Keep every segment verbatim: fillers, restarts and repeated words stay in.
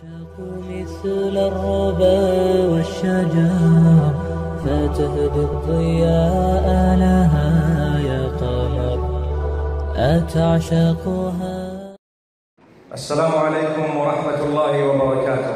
مثل الربا والشجر فتهدئ ضياء لها يا قمر أتعشقها. السلام عليكم ورحمة الله وبركاته.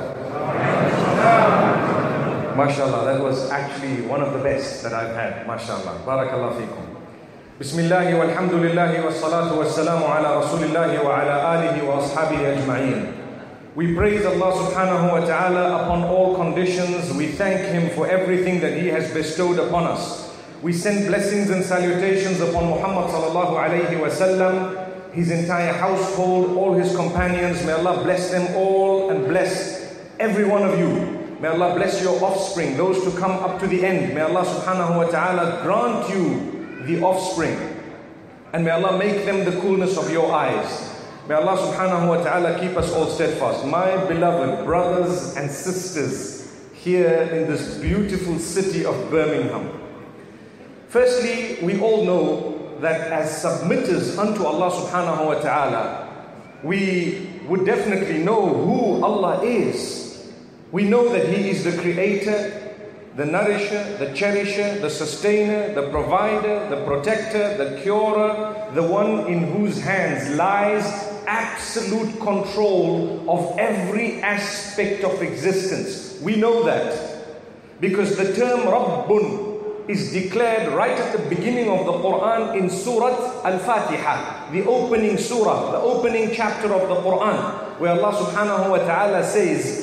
MashaAllah, that was actually one of the best that I've had. MashaAllah. Barakallah feekum. Bismillah walhamdulillah wassalatu wassalamu ala rasulillahi wa ala alihi wa ashabihi ajma'een. We praise Allah subhanahu wa ta'ala upon all conditions. We thank Him for everything that He has bestowed upon us. We send blessings and salutations upon Muhammad sallallahu alayhi wa sallam, his entire household, all his companions. May Allah bless them all and bless every one of you. May Allah bless your offspring, those to come up to the end. May Allah subhanahu wa ta'ala grant you the offspring. And may Allah make them the coolness of your eyes. May Allah subhanahu wa ta'ala keep us all steadfast. My beloved brothers and sisters here in this beautiful city of Birmingham. Firstly, we all know that as submitters unto Allah subhanahu wa ta'ala, we would definitely know who Allah is. We know that He is the creator, the nourisher, the cherisher, the sustainer, the provider, the protector, the curer, the one in whose hands lies absolute control of every aspect of existence. We know that because the term Rabbun is declared right at the beginning of the Quran in Surah Al-Fatiha, the opening surah, the opening chapter of the Quran, where Allah subhanahu wa ta'ala says,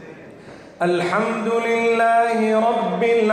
Alhamdulillahi Rabbil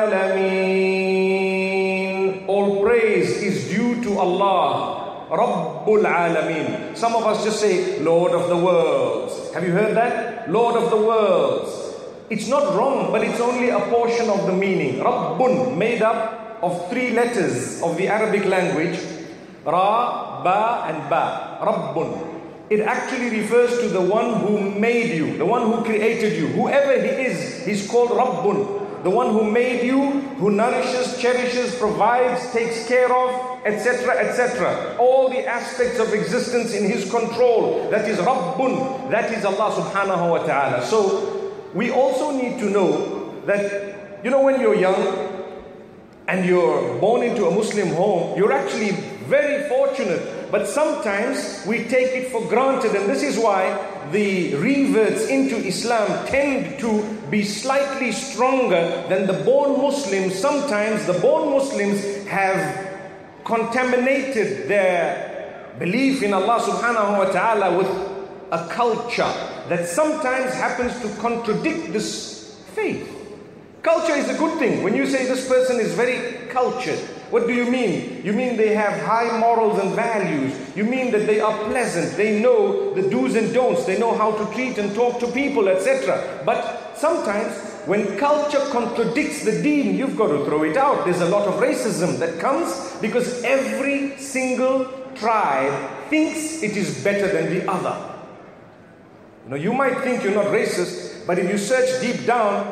Alameen. All praise is due to Allah, Rabbul Alameen. Some of us just say, Lord of the worlds. Have you heard that? Lord of the worlds. It's not wrong, but it's only a portion of the meaning. Rabbun, made up of three letters of the Arabic language. Ra, Ba and Ba. Rabbun. It actually refers to the one who made you, the one who created you. Whoever he is, he's called Rabbun. The one who made you, who nourishes, cherishes, provides, takes care of, et cetera, et cetera. All the aspects of existence in His control. That is Rabbun. That is Allah subhanahu wa ta'ala. So, we also need to know that, you know, when you're young and you're born into a Muslim home, you're actually very fortunate. But sometimes we take it for granted, and this is why the reverts into Islam tend to be slightly stronger than the born Muslims. Sometimes the born Muslims have contaminated their belief in Allah subhanahu wa ta'ala with a culture that sometimes happens to contradict this faith. Culture is a good thing. When you say this person is very cultured, what do you mean? You mean they have high morals and values. You mean that they are pleasant. They know the do's and don'ts. They know how to treat and talk to people, et cetera. But sometimes when culture contradicts the deen, you've got to throw it out. There's a lot of racism that comes because every single tribe thinks it is better than the other. You know, you might think you're not racist, but if you search deep down,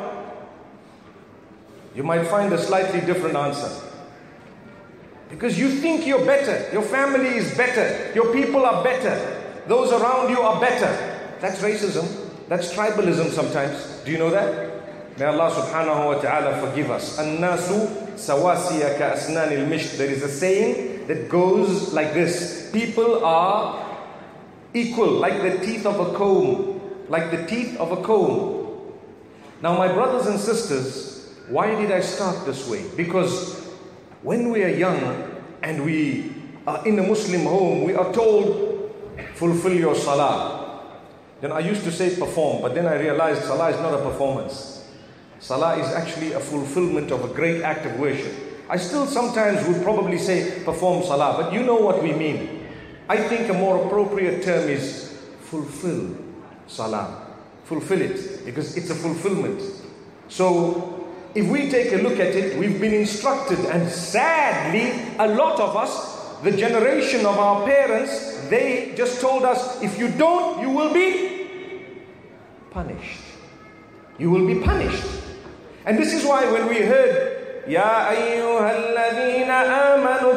you might find a slightly different answer. Because you think you're better, your family is better, your people are better, those around you are better. That's racism, that's tribalism sometimes. Do you know that? May Allah subhanahu wa ta'ala forgive us. An-nasu sawasiya ka asnan al-misht. There is a saying that goes like this. People are equal, like the teeth of a comb. Like the teeth of a comb. Now my brothers and sisters, why did I start this way? Because when we are young and we are in a Muslim home, we are told, fulfill your salah. Then I used to say perform, but then I realized salah is not a performance. Salah is actually a fulfillment of a great act of worship. I still sometimes would probably say perform salah, but you know what we mean. I think a more appropriate term is fulfill salah. Fulfill it, because it's a fulfillment. So, if we take a look at it, we've been instructed, and sadly, a lot of us, the generation of our parents, they just told us, if you don't, you will be punished. You will be punished. And this is why when we heard, Ya ayyuhalladhina amanu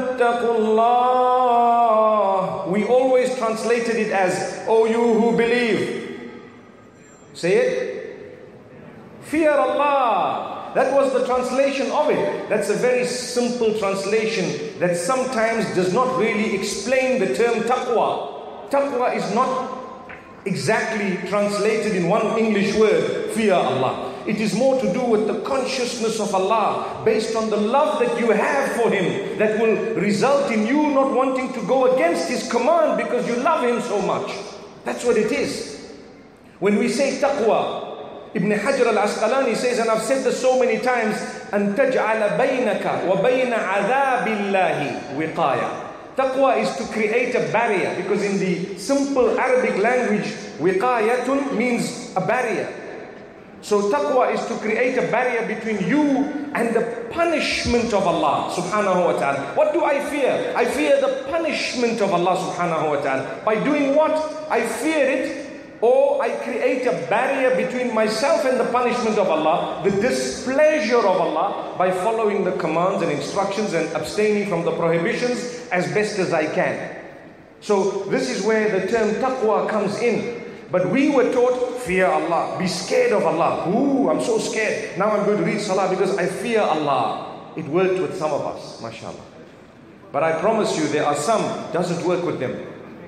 attaqullah, we always translated it as, oh you who believe. Say it. Fear Allah. That was the translation of it. That's a very simple translation that sometimes does not really explain the term taqwa. Taqwa is not exactly translated in one English word, fear Allah. It is more to do with the consciousness of Allah based on the love that you have for Him, that will result in you not wanting to go against His command because you love Him so much. That's what it is. When we say taqwa, Ibn Hajar al-Asqalani says, and I've said this so many times, أَن تَجْعَلَ بَيْنَكَ وَبَيْنَ عَذَابِ اللَّهِ وِقَايَةً. Taqwa is to create a barrier, because in the simple Arabic language, wiqayatun means a barrier. So taqwa is to create a barrier between you and the punishment of Allah subhanahu wa ta'ala. What do I fear? I fear the punishment of Allah subhanahu wa ta'ala. By doing what? I fear it, or I create a barrier between myself and the punishment of Allah, the displeasure of Allah, by following the commands and instructions and abstaining from the prohibitions as best as I can. So this is where the term taqwa comes in. But we were taught, fear Allah, be scared of Allah. Ooh, I'm so scared. Now I'm going to read salah because I fear Allah. It worked with some of us, mashallah. But I promise you, there are some, doesn't work with them.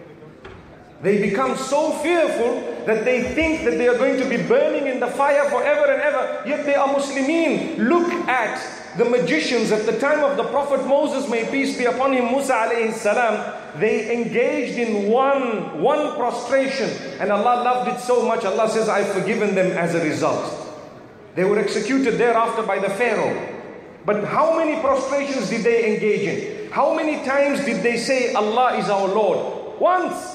They become so fearful that they think that they are going to be burning in the fire forever and ever. Yet they are Muslimin. Look at the magicians at the time of the Prophet Moses, may peace be upon him, Musa alayhi salam. They engaged in one, one prostration. And Allah loved it so much, Allah says, I've forgiven them as a result. They were executed thereafter by the Pharaoh. But how many prostrations did they engage in? How many times did they say, Allah is our Lord? Once.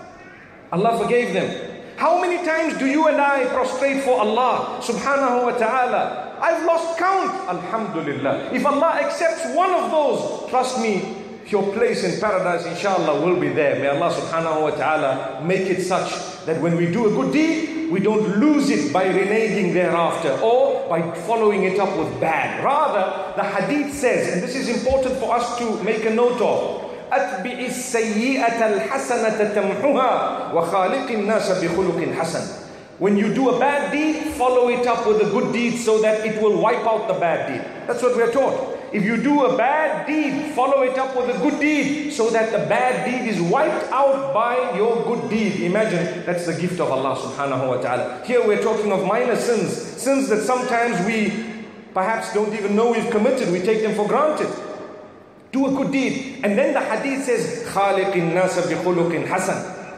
Allah forgave them. How many times do you and I prostrate for Allah subhanahu wa ta'ala? I've lost count, alhamdulillah. If Allah accepts one of those, trust me, your place in paradise inshallah will be there. May Allah subhanahu wa ta'ala make it such that when we do a good deed, we don't lose it by reneging thereafter or by following it up with bad. Rather, the hadith says, and this is important for us to make a note of, أتبع السيئة الحسنة تمحها وخالق الناس بخلق حسن. When you do a bad deed, follow it up with a good deed so that it will wipe out the bad deed. That's what we are taught. If you do a bad deed, follow it up with a good deed so that the bad deed is wiped out by your good deed. Imagine, that's the gift of Allah subhanahu wa ta'ala. Here we're talking of minor sins, sins that sometimes we perhaps don't even know we've committed. We take them for granted. Do a good deed. And then the hadith says, خَالِقِ النَّاسَ بِخُلُقٍ حَسَنٍ.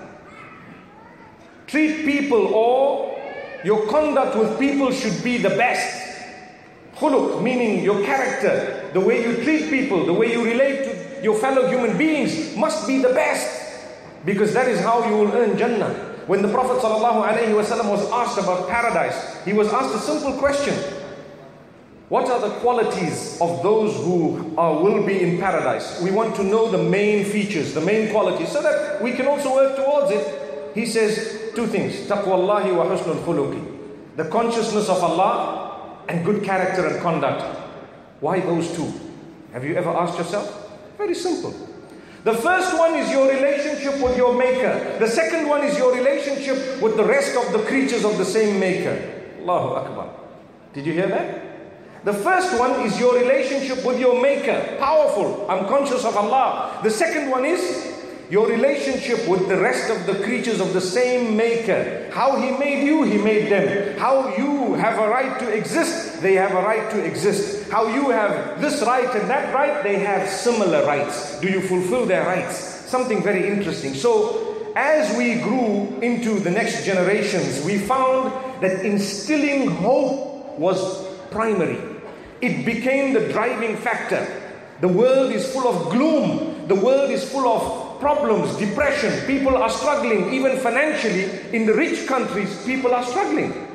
Treat people, or your conduct with people should be the best. Khuluq, meaning your character, the way you treat people, the way you relate to your fellow human beings must be the best. Because that is how you will earn Jannah. When the Prophet ﷺ was asked about paradise, he was asked a simple question. What are the qualities of those who are, will be in paradise? We want to know the main features, the main qualities, so that we can also work towards it. He says two things. Taqwallahi wa husnul khuluqi. The consciousness of Allah and good character and conduct. Why those two? Have you ever asked yourself? Very simple. The first one is your relationship with your Maker. The second one is your relationship with the rest of the creatures of the same Maker. Allahu Akbar. Did you hear that? The first one is your relationship with your Maker. Powerful. I'm conscious of Allah. The second one is your relationship with the rest of the creatures of the same Maker. How He made you, He made them. How you have a right to exist, they have a right to exist. How you have this right and that right, they have similar rights. Do you fulfill their rights? Something very interesting. So, as we grew into the next generations, we found that instilling hope was primary. It became the driving factor. The world is full of gloom. The world is full of problems, depression. People are struggling, even financially. In the rich countries, people are struggling.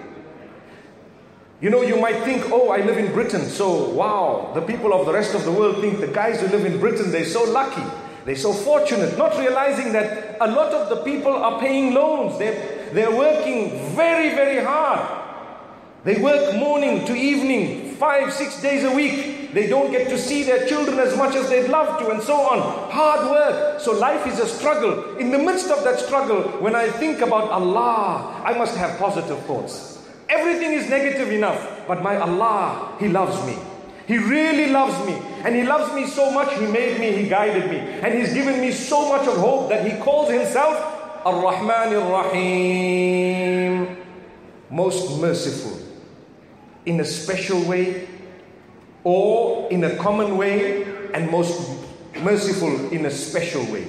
You know, you might think, oh, I live in Britain, so wow, the people of the rest of the world think the guys who live in Britain, they're so lucky, they're so fortunate, not realizing that a lot of the people are paying loans. They're, they're working very, very hard. They work morning to evening, five, six days a week. They don't get to see their children as much as they'd love to, and so on. Hard work. So life is a struggle. In the midst of that struggle, when I think about Allah, I must have positive thoughts. Everything is negative enough, but my Allah, He loves me. He really loves me. And He loves me so much, He made me, He guided me. And He's given me so much of hope that He calls Himself Ar-Rahman Ar-Rahim. Most merciful. In a special way, or in a common way, and most merciful in a special way.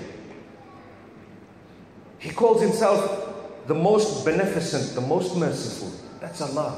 He calls Himself the most beneficent, the most merciful. That's Allah.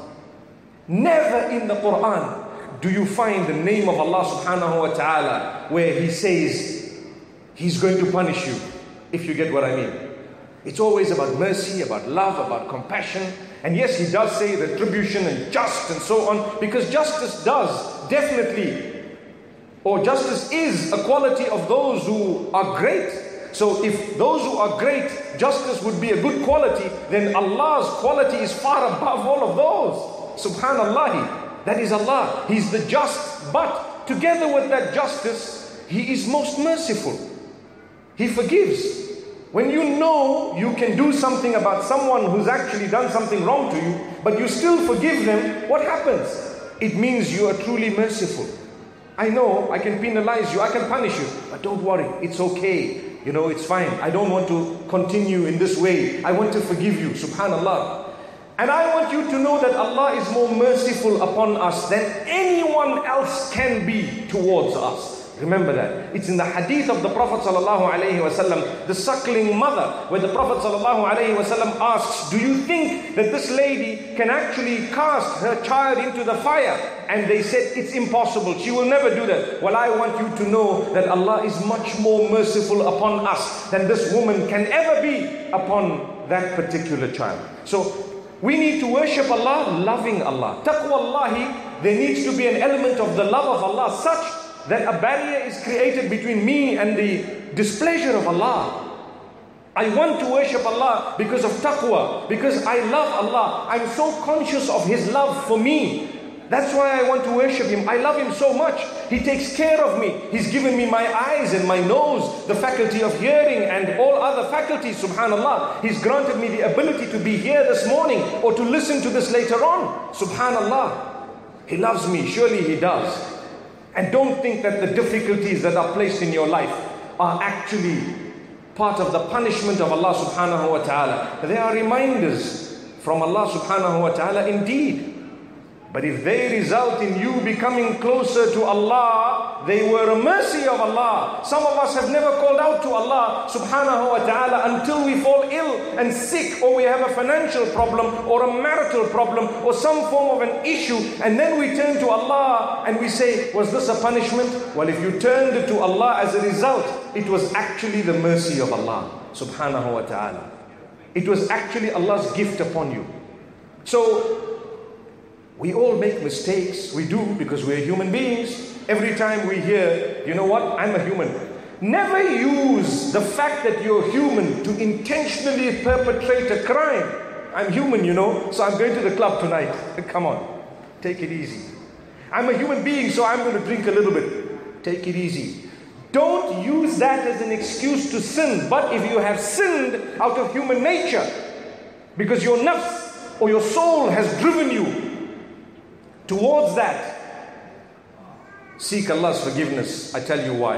Never in the Quran do you find the name of Allah subhanahu wa ta'ala where He says He's going to punish you, if you get what I mean. It's always about mercy, about love, about compassion. And yes, He does say retribution and just and so on, because justice does definitely, or justice is a quality of those who are great. So if those who are great, justice would be a good quality, then Allah's quality is far above all of those. Subhanallah, that is Allah. He's the just, but together with that justice, He is most merciful. He forgives. When you know you can do something about someone who's actually done something wrong to you, but you still forgive them, what happens? It means you are truly merciful. I know I can penalize you, I can punish you, but don't worry, it's okay. You know, it's fine. I don't want to continue in this way. I want to forgive you, subhanallah. And I want you to know that Allah is more merciful upon us than anyone else can be towards us. Remember that. It's in the hadith of the Prophet sallallahu alaihi wasallam, the suckling mother, where the Prophet sallallahu alaihi wasallam asks, do you think that this lady can actually cast her child into the fire? And they said, it's impossible. She will never do that. Well, I want you to know that Allah is much more merciful upon us than this woman can ever be upon that particular child. So we need to worship Allah, loving Allah. Taqwallahi, there needs to be an element of the love of Allah such that a barrier is created between me and the displeasure of Allah. I want to worship Allah because of taqwa, because I love Allah. I'm so conscious of His love for me. That's why I want to worship Him. I love Him so much. He takes care of me. He's given me my eyes and my nose, the faculty of hearing and all other faculties, subhanallah. He's granted me the ability to be here this morning or to listen to this later on, subhanallah. He loves me, surely He does. And don't think that the difficulties that are placed in your life are actually part of the punishment of Allah subhanahu wa ta'ala. They are reminders from Allah subhanahu wa ta'ala indeed. But if they result in you becoming closer to Allah, they were a mercy of Allah. Some of us have never called out to Allah subhanahu wa ta'ala until we fall ill and sick, or we have a financial problem or a marital problem or some form of an issue, and then we turn to Allah and we say, was this a punishment? Well, if you turned to Allah as a result, it was actually the mercy of Allah subhanahu wa ta'ala. It was actually Allah's gift upon you. So we all make mistakes. We do, because we're human beings. Every time we hear, you know what, I'm a human. Never use the fact that you're human to intentionally perpetrate a crime. I'm human, you know, so I'm going to the club tonight. Come on, take it easy. I'm a human being, so I'm going to drink a little bit. Take it easy. Don't use that as an excuse to sin. But if you have sinned out of human nature, because your nafs or your soul has driven you towards that, seek Allah's forgiveness. I tell you why.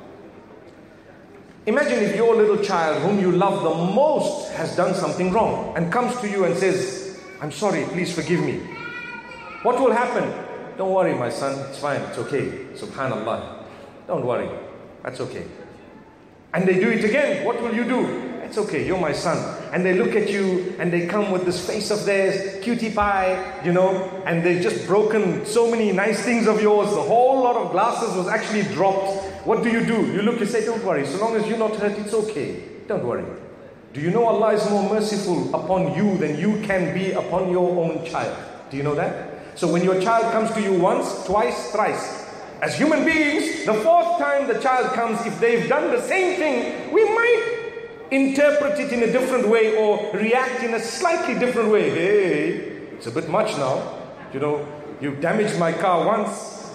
Imagine if your little child whom you love the most has done something wrong and comes to you and says, I'm sorry, please forgive me. What will happen? Don't worry, my son, it's fine, it's okay. Subhanallah. Don't worry, that's okay. And they do it again. What will you do? It's okay, you're my son. And they look at you and they come with this face of theirs, cutie pie, you know, and they've just broken so many nice things of yours. The whole lot of glasses was actually dropped. What do you do? You look and say, don't worry, so long as you're not hurt, it's okay. Don't worry. Do you know Allah is more merciful upon you than you can be upon your own child? Do you know that? So when your child comes to you once, twice, thrice, as human beings, the fourth time the child comes, if they've done the same thing, we might interpret it in a different way or react in a slightly different way. Hey, it's a bit much now. You know, you damaged my car once,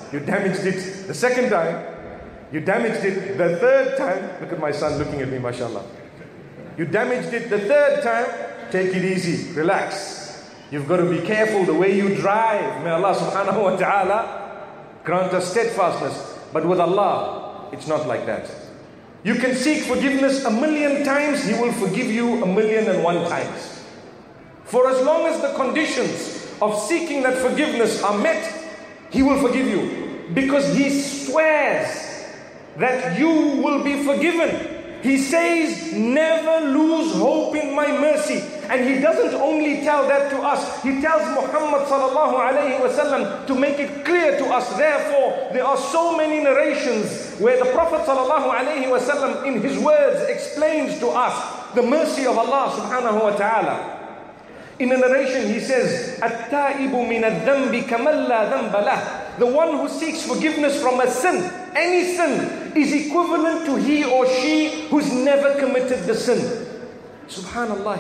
You damaged it the second time. You damaged it the third time. Look at my son looking at me, mashallah. You damaged it the third time. Take it easy, relax. You've got to be careful the way you drive. May Allah subhanahu wa ta'ala grant us steadfastness. But with Allah, it's not like that. You can seek forgiveness a million times, He will forgive you a million and one times. For as long as the conditions of seeking that forgiveness are met, He will forgive you. Because He swears that you will be forgiven. He says, never lose hope in my mercy. And He doesn't only tell that to us, He tells Muhammad sallallahu alayhi wa sallam to make it clear to us. Therefore, there are so many narrations where the Prophet sallallahu alayhi wa sallam in his words explains to us the mercy of Allah subhanahu wa ta'ala. In a narration he says, التائب من الذنب كمن لا ذنب له. The one who seeks forgiveness from a sin, any sin, is equivalent to he or she who's never committed the sin. Subhanallah.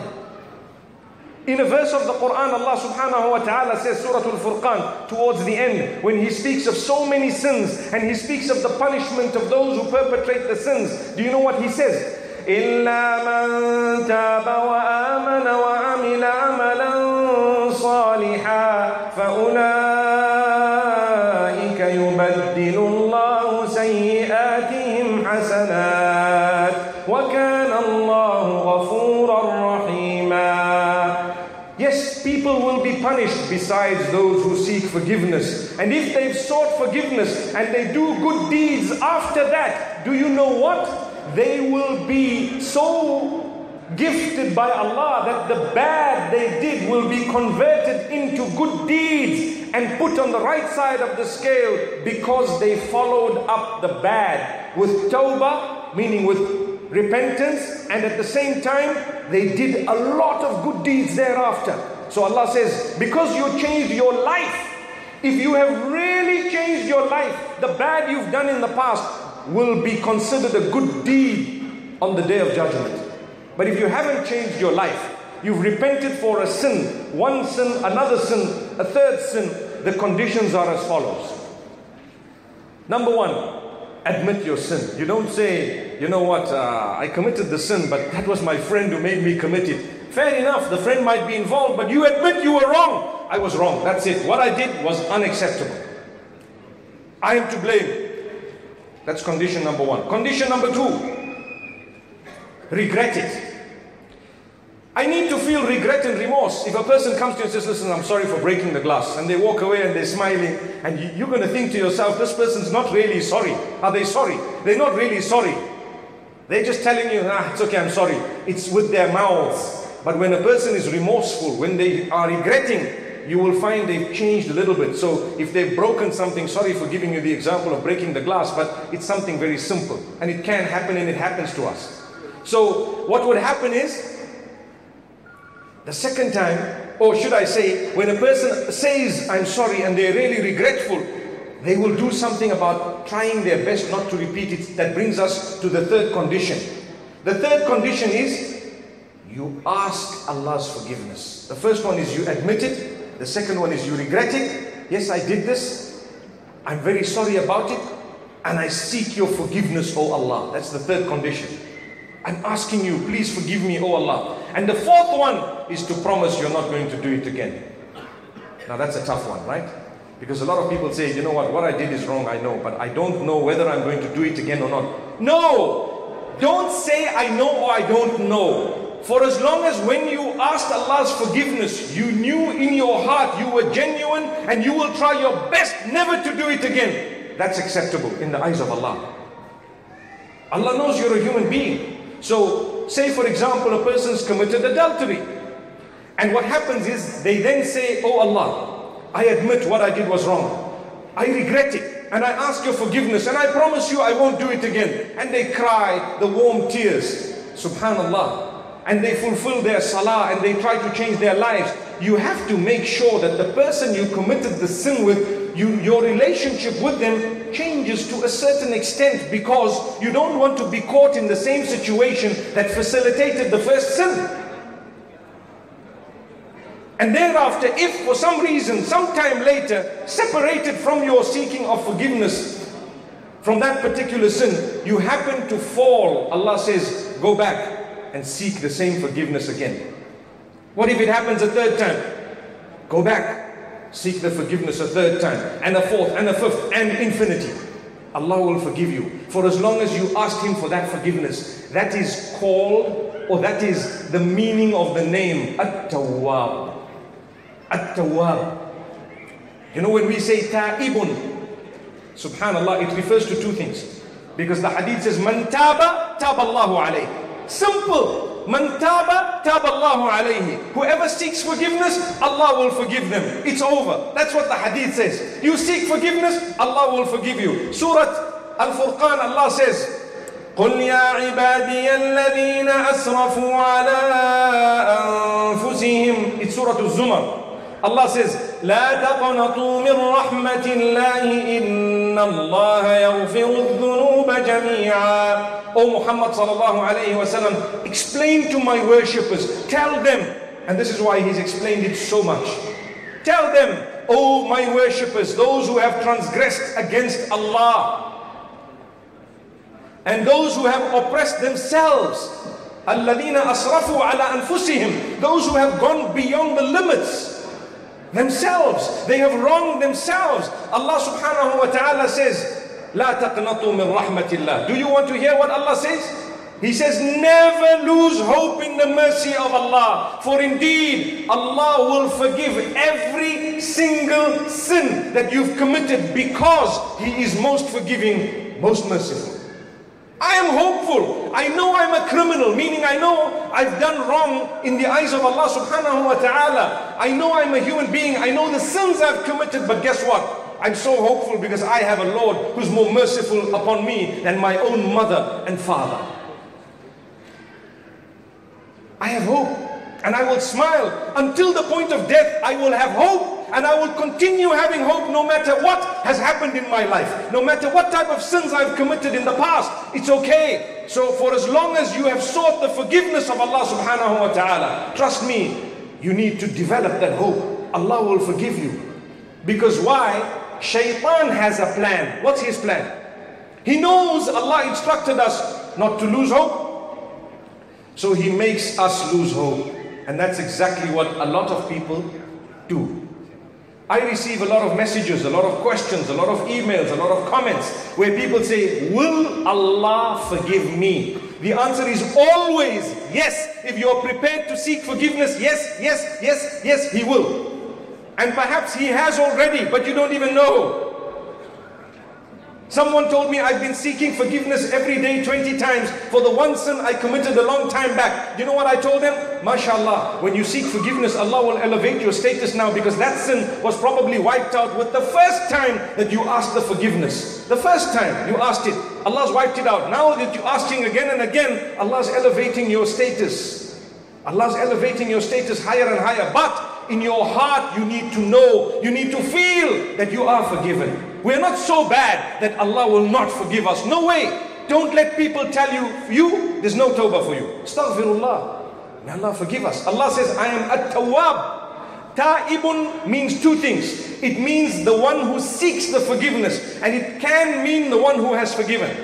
In a verse of the Quran, Allah subhanahu wa ta'ala says, Surah Al-Furqan, towards the end, when He speaks of so many sins, and He speaks of the punishment of those who perpetrate the sins. Do you know what He says? إِلَّا مَن تَابَ وَآمَنَ وَعَمِلَ عَمَلًا صَالِحًا فَأُولَٰئِكَ يُبَدِّلُ اللَّهُ سَيِّئَاتِهِمْ حَسَنَاتٍ وَكَانَ اللَّهُ غَفُورًا رَحِيمًا. Yes, people will be punished besides those who seek forgiveness. And if they've sought forgiveness and they do good deeds after that, do you know what? They will be so gifted by Allah that the bad they did will be converted into good deeds and put on the right side of the scale because they followed up the bad with tawbah, meaning with repentance, and at the same time they did a lot of good deeds thereafter. So Allah says, because you changed your life, if you have really changed your life, the bad you've done in the past will be considered a good deed on the day of judgment. But if you haven't changed your life, you've repented for a sin, one sin, another sin, a third sin, the conditions are as follows. Number one, admit your sin. You don't say, you know what, uh, I committed the sin, but that was my friend who made me commit it. Fair enough, the friend might be involved, but you admit you were wrong. I was wrong, that's it. What I did was unacceptable. I am to blame. That's condition number one. Condition number two, regret it. I need to feel regret and remorse. If a person comes to you and says, listen, I'm sorry for breaking the glass, and they walk away and they're smiling, and you're going to think to yourself, this person's not really sorry. Are they sorry? They're not really sorry. They're just telling you, ah, it's okay, I'm sorry. It's with their mouths. But when a person is remorseful, when they are regretting, you will find they've changed a little bit. So if they've broken something, sorry for giving you the example of breaking the glass, but it's something very simple. And it can happen, and it happens to us. So what would happen is, the second time, or should I say, when a person says, I'm sorry, and they're really regretful, they will do something about trying their best not to repeat it. That brings us to the third condition. The third condition is, you ask Allah's forgiveness. The first one is you admit it. The second one is you regret it. Yes, I did this. I'm very sorry about it. And I seek your forgiveness, O Allah. That's the third condition. I'm asking you, please forgive me, O Allah. And the fourth one is to promise you're not going to do it again. Now that's a tough one, right? Because a lot of people say, you know what, what I did is wrong, I know, but I don't know whether I'm going to do it again or not. No! Don't say I know or I don't know. For as long as when you asked Allah's forgiveness, you knew in your heart you were genuine and you will try your best never to do it again, that's acceptable in the eyes of Allah. Allah knows you're a human being. So, say for example, a person's committed adultery. And what happens is, they then say, oh Allah, I admit what I did was wrong. I regret it. And I ask your forgiveness. And I promise you I won't do it again. And they cry the warm tears. Subhanallah. And they fulfill their salah and they try to change their lives. You have to make sure that the person you committed the sin with, you, your relationship with them changes to a certain extent, because you don't want to be caught in the same situation that facilitated the first sin. And thereafter, if for some reason, sometime later, separated from your seeking of forgiveness from that particular sin, you happen to fall, Allah says, go back and seek the same forgiveness again. What if it happens a third time? Go back, seek the forgiveness a third time, and a fourth, and a fifth, and infinity. Allah will forgive you. For as long as you ask Him for that forgiveness. That is called, or that is the meaning of the name, At-Tawwab. At-Tawwab. You know, when we say Ta'ibun, subhanallah, it refers to two things. Because the hadith says, Man taba, taba Allahu alayhi. Simple. Man taba, taba Allahu alayhi. Whoever seeks forgiveness, Allah will forgive them. It's over. That's what the hadith says. You seek forgiveness, Allah will forgive you. Surah Al-Furqan, Allah says, قل يا عبادي الذين أسرفوا على أنفسهم. It's Surah Al-Zumar. Allah says, لا تقنطوا من رحمة الله إن الله يغفر الذنوب جميعا. O Muhammad sallallahu alayhi wa sallam, explain to my worshippers, tell them, and this is why he's explained it so much. Tell them, O my worshippers, those who have transgressed against Allah, and those who have oppressed themselves, الذين أسرفوا على أنفسهم, those who have gone beyond the limits themselves, they have wronged themselves. Allah subhanahu wa ta'ala says, لا تقنطوا من رحمة الله. Do you want to hear what Allah says? He says, never lose hope in the mercy of Allah, for indeed Allah will forgive every single sin that you've committed, because He is most forgiving, most merciful. I am hopeful. I know I'm a criminal, meaning I know I've done wrong in the eyes of Allah subhanahu wa ta'ala. I know I'm a human being. I know the sins I've committed, but guess what? I'm so hopeful because I have a Lord who's more merciful upon me than my own mother and father. I have hope, and I will smile until the point of death. I will have hope, and I will continue having hope no matter what has happened in my life, no matter what type of sins I've committed in the past. It's okay. So for as long as you have sought the forgiveness of Allah subhanahu wa ta'ala, trust me, you need to develop that hope. Allah will forgive you. Because why? Shaitan has a plan. What's his plan? He knows Allah instructed us not to lose hope, so he makes us lose hope. And that's exactly what a lot of people do. I receive a lot of messages, a lot of questions, a lot of emails, a lot of comments where people say, will Allah forgive me? The answer is always yes. If you're prepared to seek forgiveness, yes, yes, yes, yes, He will. And perhaps He has already, but you don't even know. Someone told me, I've been seeking forgiveness every day twenty times for the one sin I committed a long time back. You know what I told them? MashaAllah, when you seek forgiveness, Allah will elevate your status now, because that sin was probably wiped out with the first time that you asked the forgiveness. The first time you asked it, Allah's wiped it out. Now that you're asking again and again, Allah's elevating your status. Allah's elevating your status higher and higher. But in your heart, you need to know, you need to feel that you are forgiven. We're not so bad that Allah will not forgive us. No way. Don't let people tell you, you, there's no tawbah for you. Astaghfirullah. May Allah forgive us. Allah says, I am at-tawwab. Ta'ibun means two things. It means the one who seeks the forgiveness, and it can mean the one who has forgiven.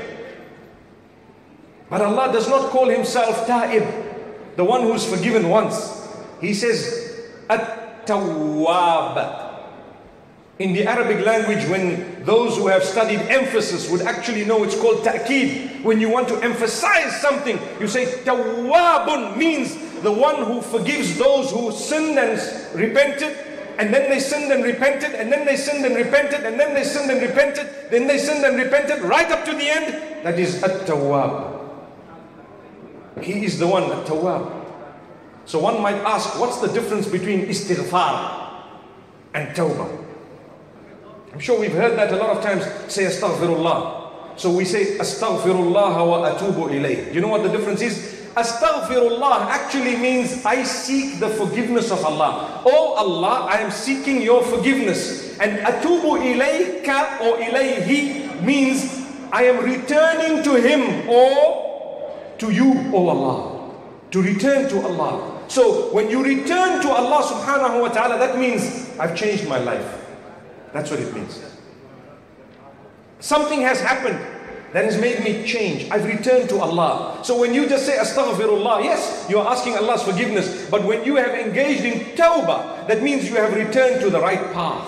But Allah does not call Himself ta'ib, the one who's forgiven once. He says, at-tawwab. In the Arabic language, when those who have studied emphasis would actually know, it's called ta'keed. When you want to emphasize something, you say tawwabun, means the one who forgives those who sinned and repented, and then they sinned and repented, and then they sinned and repented, and then they sinned and repented, then they sinned and repented, right up to the end. That is at-tawwab. He is the one, at-tawwab. So one might ask, what's the difference between istighfar and tawbah? I'm sure we've heard that a lot of times, say astaghfirullah. So we say astaghfirullah wa atubu ilayh. You know what the difference is? Astaghfirullah actually means I seek the forgiveness of Allah. Oh Allah, I am seeking your forgiveness. And atubu ilayka or ilayhi means I am returning to Him or to you, oh Allah. To return to Allah. So when you return to Allah subhanahu wa ta'ala, that means I've changed my life. That's what it means. Something has happened that has made me change. I've returned to Allah. So when you just say astaghfirullah, yes, you are asking Allah's forgiveness. But when you have engaged in tawbah, that means you have returned to the right path.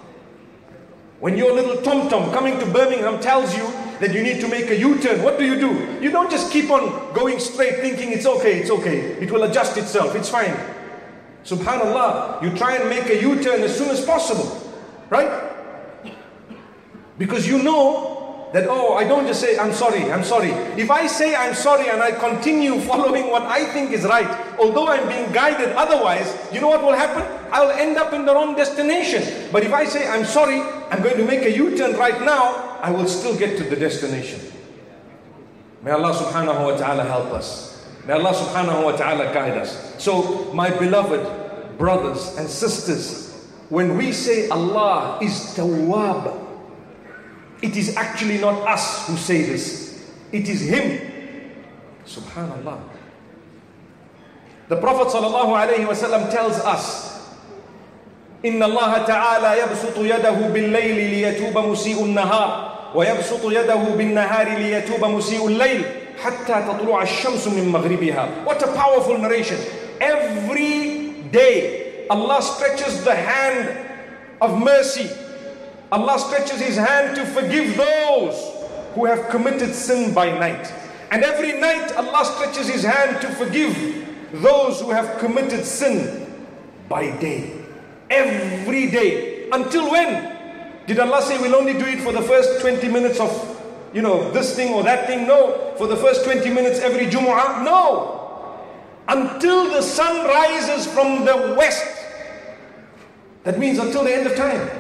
When your little tom-tom coming to Birmingham tells you that you need to make a U-turn, what do you do? You don't just keep on going straight thinking it's okay, it's okay. It will adjust itself, it's fine. Subhanallah, you try and make a U-turn as soon as possible. Right? Because you know that, oh, I don't just say, I'm sorry, I'm sorry. If I say I'm sorry and I continue following what I think is right, although I'm being guided otherwise, you know what will happen? I'll end up in the wrong destination. But if I say I'm sorry, I'm going to make a U-turn right now, I will still get to the destination. May Allah subhanahu wa ta'ala help us. May Allah subhanahu wa ta'ala guide us. So, my beloved brothers and sisters, when we say Allah is Tawwab, it is actually not us who say this. It is Him. Subhanallah. The Prophet sallallahu alayhi wa sallam tells us, إن الله تعالى يبسط يده بالليل ليتوب مسيء النهار ويبسط يده بالنهار ليتوب مسيء الليل حتى تطلع الشمس من مغربها. What a powerful narration. Every day Allah stretches the hand of mercy. Allah stretches His hand to forgive those who have committed sin by night. And every night Allah stretches His hand to forgive those who have committed sin by day. Every day. Until when? Did Allah say we'll only do it for the first twenty minutes of, you know, this thing or that thing? No. For the first twenty minutes every Jumu'ah? No. Until the sun rises from the west. That means until the end of time.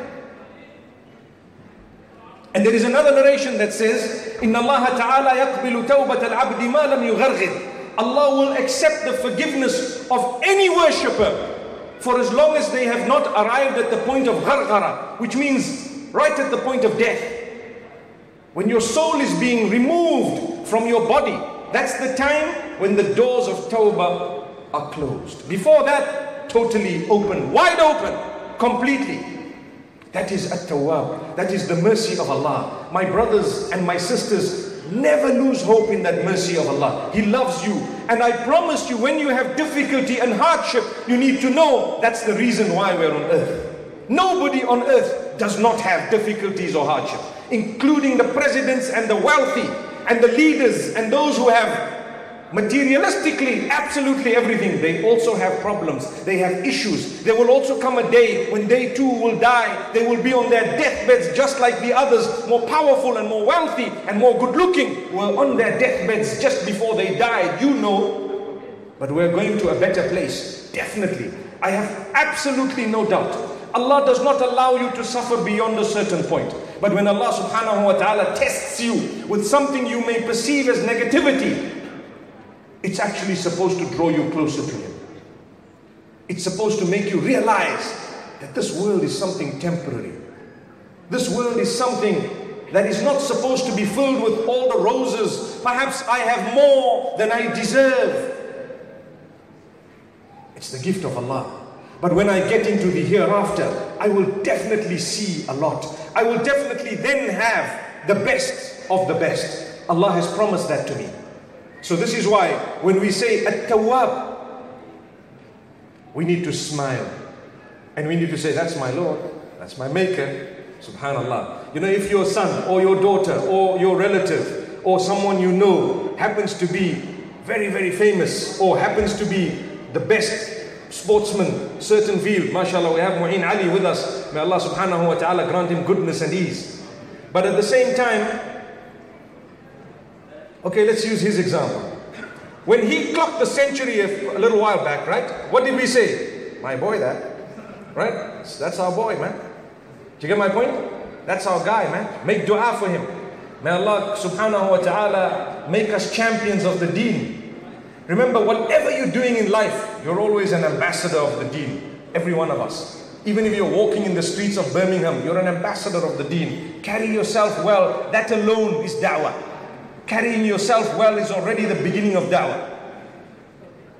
And there is another narration that says, إِنَّ اللَّهَ تَعَالَى يَقْبِلُ تَوْبَةَ الْعَبْدِ مَا لَمْ يُغَرْغِرْ. Allah will accept the forgiveness of any worshipper for as long as they have not arrived at the point of gharghara, which means right at the point of death. When your soul is being removed from your body, that's the time when the doors of tawbah are closed. Before that, totally open, wide open, completely. That is at-tawwab. That is the mercy of Allah. My brothers and my sisters, never lose hope in that mercy of Allah. He loves you. And I promise you, when you have difficulty and hardship, you need to know that's the reason why we're on earth. Nobody on earth does not have difficulties or hardship, including the presidents and the wealthy and the leaders and those who have materialistically absolutely everything. They also have problems. They have issues. There will also come a day when they too will die. They will be on their deathbeds just like the others, more powerful and more wealthy and more good looking, were on their deathbeds just before they died. You know. But we're going to a better place. Definitely. I have absolutely no doubt. Allah does not allow you to suffer beyond a certain point. But when Allah subhanahu wa ta'ala tests you with something you may perceive as negativity, it's actually supposed to draw you closer to Him. It's supposed to make you realize that this world is something temporary. This world is something that is not supposed to be filled with all the roses. Perhaps I have more than I deserve. It's the gift of Allah. But when I get into the hereafter, I will definitely see a lot. I will definitely then have the best of the best. Allah has promised that to me. So this is why when we say at-tawwab, we need to smile. And we need to say, that's my Lord, that's my Maker, subhanallah. You know, if your son or your daughter or your relative or someone you know happens to be very, very famous or happens to be the best sportsman, certain field, mashallah, we have Mu'in Ali with us. May Allah subhanahu wa ta'ala grant him goodness and ease. But at the same time, okay, let's use his example. When he clocked the century a little while back, right? What did we say? My boy, that. Right? That's our boy, man. Do you get my point? That's our guy, man. Make dua for him. May Allah subhanahu wa ta'ala make us champions of the deen. Remember, whatever you're doing in life, you're always an ambassador of the deen. Every one of us. Even if you're walking in the streets of Birmingham, you're an ambassador of the deen. Carry yourself well. That alone is da'wah. Carrying yourself well is already the beginning of da'wah.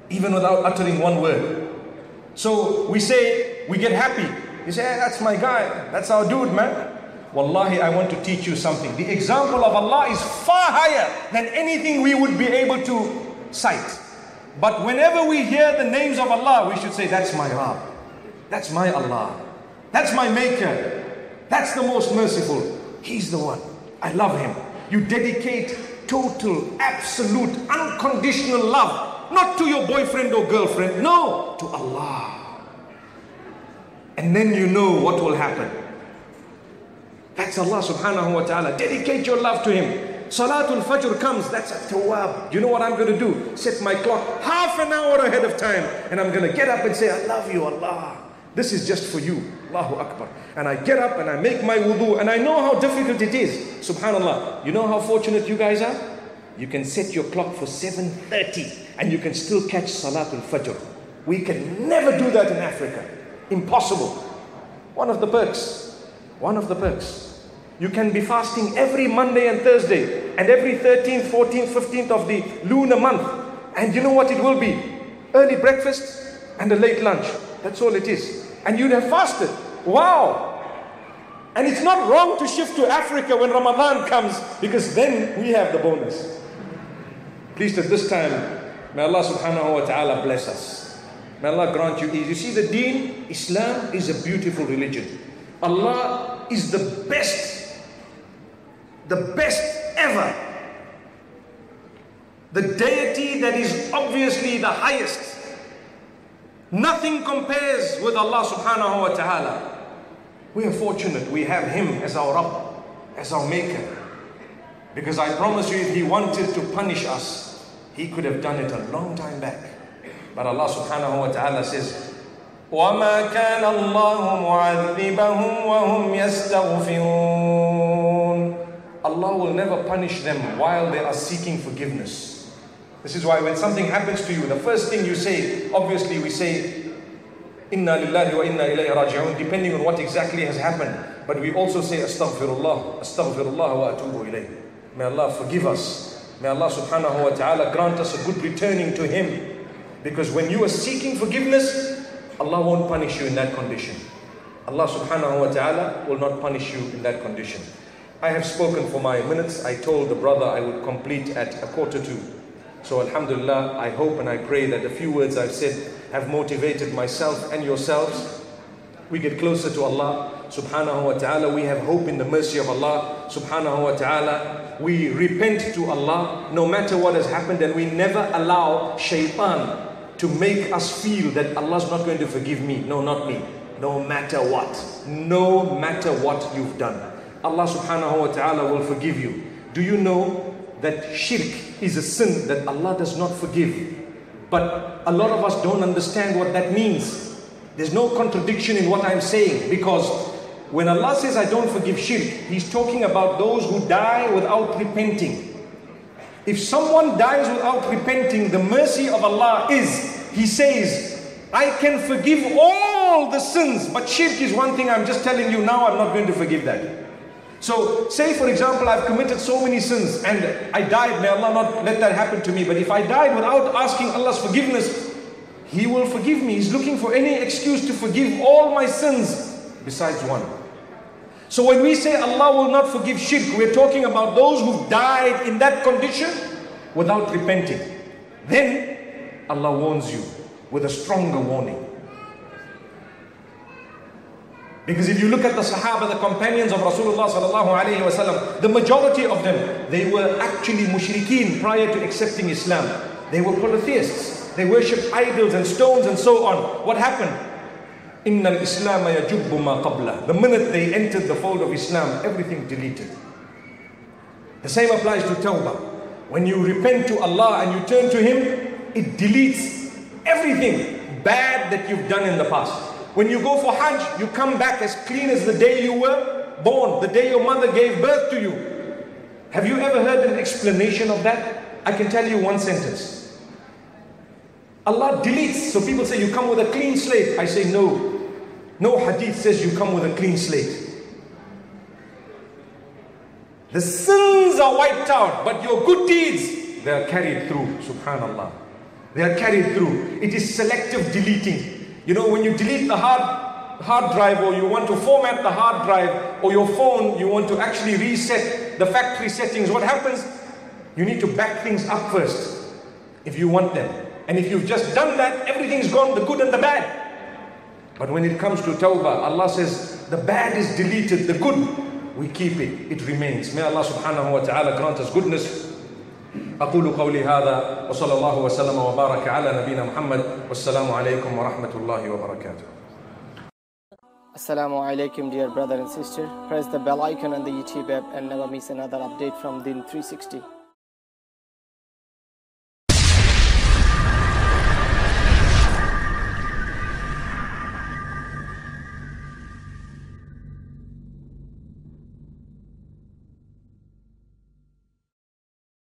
even without uttering one word. So we say, we get happy. You say, hey, that's my guy, that's our dude, man. Wallahi, I want to teach you something. The example of Allah is far higher than anything we would be able to cite. But whenever we hear the names of Allah, we should say, that's my Rabb, that's my Allah, that's my Maker, that's the most merciful. He's the one. I love Him. You dedicate total, absolute, unconditional love, not to your boyfriend or girlfriend, no, to Allah. And then you know what will happen. That's Allah subhanahu wa ta'ala. Dedicate your love to Him. Salatul Fajr comes, that's a tawab. You know what I'm going to do? Set my clock half an hour ahead of time, and I'm going to get up and say, I love you, Allah. This is just for you. Allahu Akbar. And I get up and I make my wudu, and I know how difficult it is. Subhanallah. You know how fortunate you guys are? You can set your clock for seven thirty and you can still catch Salatul Fajr. We can never do that in Africa. Impossible. One of the perks. One of the perks. You can be fasting every Monday and Thursday and every thirteenth, fourteenth, fifteenth of the lunar month. And you know what it will be? Early breakfast and a late lunch. That's all it is. And you'd have fasted. Wow! And it's not wrong to shift to Africa when Ramadan comes, because then we have the bonus. Please, at this time, may Allah subhanahu wa ta'ala bless us. May Allah grant you ease. You see, the deen, Islam is a beautiful religion. Allah is the best, the best ever. The deity that is obviously the highest. Nothing compares with Allah subhanahu wa ta'ala. We are fortunate we have Him as our Rabb, as our Maker. Because I promise you, if He wanted to punish us, He could have done it a long time back. But Allah subhanahu wa ta'ala says, وَمَا كَانَ اللَّهُ مُعَذِّبَهُمْ وَهُمْ يَسْتَغْفِرُونَ. Allah will never punish them while they are seeking forgiveness. This is why when something happens to you, the first thing you say, obviously we say, Inna lillahi wa inna ilayhi raji'un, depending on what exactly has happened. But we also say, Astaghfirullah, Astaghfirullah wa atubu ilayh. May Allah forgive us. May Allah subhanahu wa ta'ala grant us a good returning to Him. Because when you are seeking forgiveness, Allah won't punish you in that condition. Allah subhanahu wa ta'ala will not punish you in that condition. I have spoken for my minutes. I told the brother I would complete at a quarter to. So alhamdulillah, I hope and I pray that the few words I've said have motivated myself and yourselves. We get closer to Allah subhanahu wa ta'ala. We have hope in the mercy of Allah subhanahu wa ta'ala. We repent to Allah no matter what has happened, and we never allow shaitan to make us feel that Allah's not going to forgive me. No, not me. No matter what. No matter what you've done, Allah subhanahu wa ta'ala will forgive you. Do you know that shirk is a sin that Allah does not forgive? But a lot of us don't understand what that means. There's no contradiction in what I'm saying, because when Allah says I don't forgive shirk, He's talking about those who die without repenting. If someone dies without repenting, the mercy of Allah is, He says, I can forgive all the sins, but shirk is one thing. I'm just telling you now, I'm not going to forgive that. So, say for example, I've committed so many sins and I died. May Allah not let that happen to me. But if I died without asking Allah's forgiveness, He will forgive me. He's looking for any excuse to forgive all my sins besides one. So when we say Allah will not forgive shirk, we're talking about those who died in that condition without repenting. Then Allah warns you with a stronger warning. Because if you look at the Sahaba, the companions of Rasulullah sallallahu alayhi wa sallam, the majority of them, they were actually mushrikeen prior to accepting Islam. They were polytheists. They worshipped idols and stones and so on. What happened? Inna al-Islam yajubbu ma qabla. The minute they entered the fold of Islam, everything deleted. The same applies to Tawbah. When you repent to Allah and you turn to Him, it deletes everything bad that you've done in the past. When you go for Hajj, you come back as clean as the day you were born, the day your mother gave birth to you. Have you ever heard an explanation of that? I can tell you one sentence. Allah deletes. So people say you come with a clean slate. I say no. No hadith says you come with a clean slate. The sins are wiped out, but your good deeds, they are carried through. Subhanallah. They are carried through. It is selective deleting. You know, when you delete the hard, hard drive, or you want to format the hard drive, or your phone, you want to actually reset the factory settings, what happens? You need to back things up first if you want them. And if you've just done that, everything's gone, the good and the bad. But when it comes to tawbah, Allah says, the bad is deleted, the good, we keep it, it remains. May Allah subhanahu wa ta'ala grant us goodness. أقول قولي هذا وصلى الله وسلم وبارك على نبينا محمد والسلام عليكم ورحمة الله وبركاته. Assalamu alaikum, dear brother and sister. Press the bell icon on the YouTube app and never miss another update from Din three sixty.